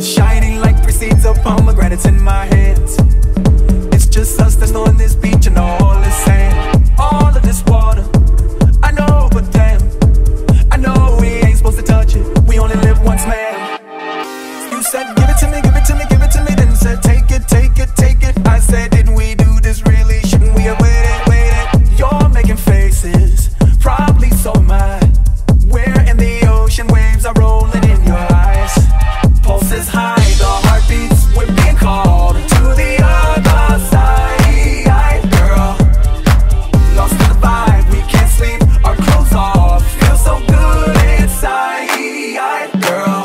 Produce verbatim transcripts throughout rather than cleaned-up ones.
shining like three seeds of pomegranates in my hands. It's just us that's on this beach and all this sand, all of this water. I know, but damn, I know we ain't supposed to touch it. We only live once, man. You said give it to me, give it to me, give it to me. Then said take it, take it, take it. I said didn't we do this really? Shouldn't we have waited, waited? You're making faces, probably so am I. Where in the ocean waves are rolling in your eyes. Pulses high, the heartbeats, we're being called to the other side, girl. Lost in the vibe, we can't sleep, our clothes off, feel so good inside, girl.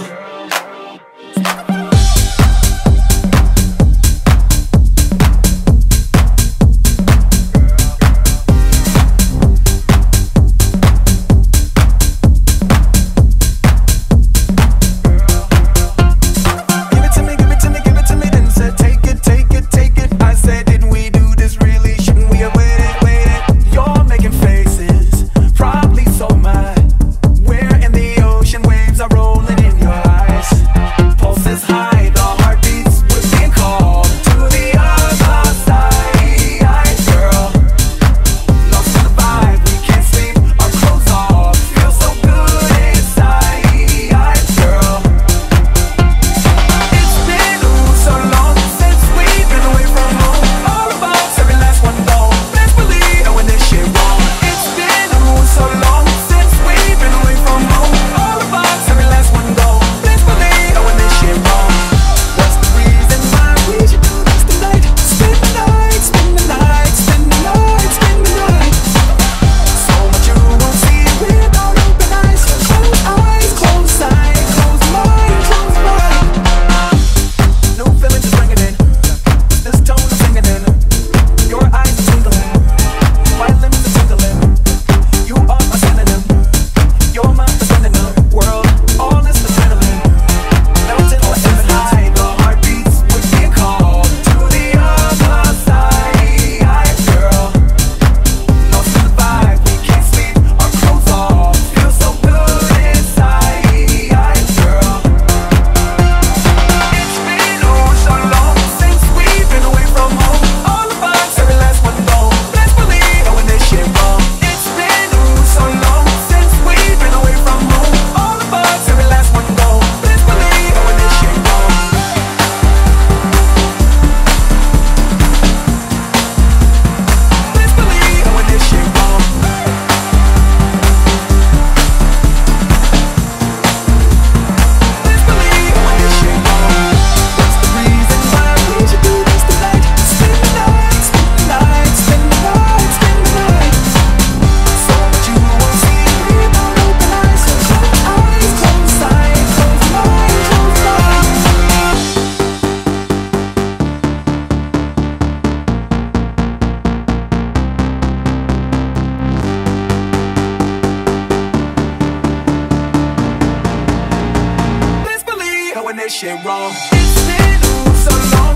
This shit wrong. It's been so long.